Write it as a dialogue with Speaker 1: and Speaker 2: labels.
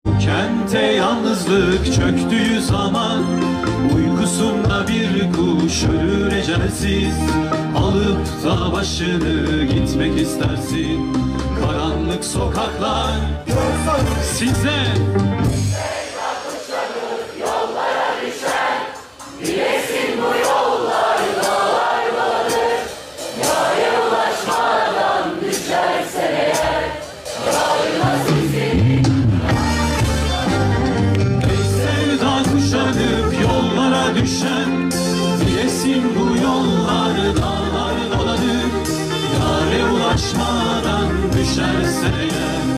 Speaker 1: Kente yalnızlık çöktüğü zaman uykusunda bir kuş ölür ecelsiz. Alıp da başını gitmek istersin. Karanlık sokaklar size.
Speaker 2: Yollara düşen bilesin bu yollar dağlar dağdır. Yaya ulaşmadan düşersen eğer yağmaz izini.
Speaker 1: Ey sevda kuşanıp yollara düşen